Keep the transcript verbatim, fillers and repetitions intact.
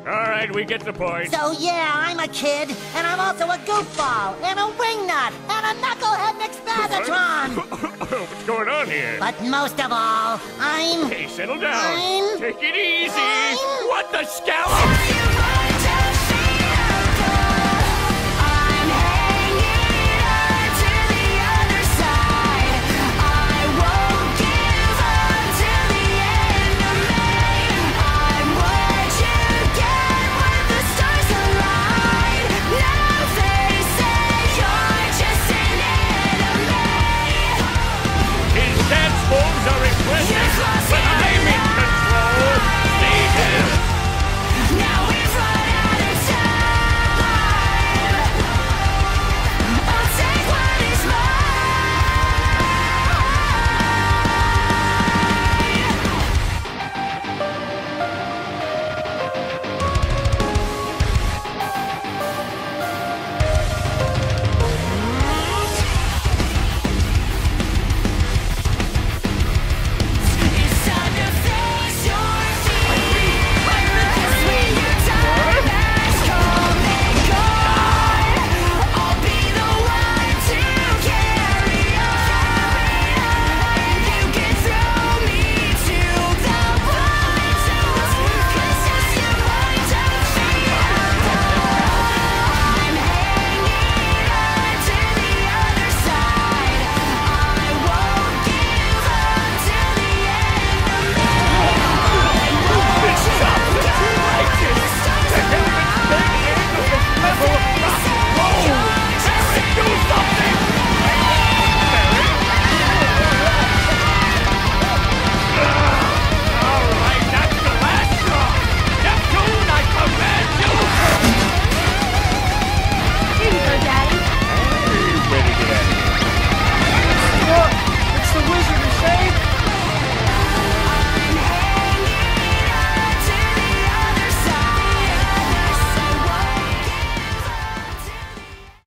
All right, we get the point. So yeah, I'm a kid, and I'm also a goofball, and a wingnut, and a knucklehead McSpagatron! What's going on here? But most of all, I'm... Hey, settle down. I'm... Take it easy. I'm... What the scoundrel?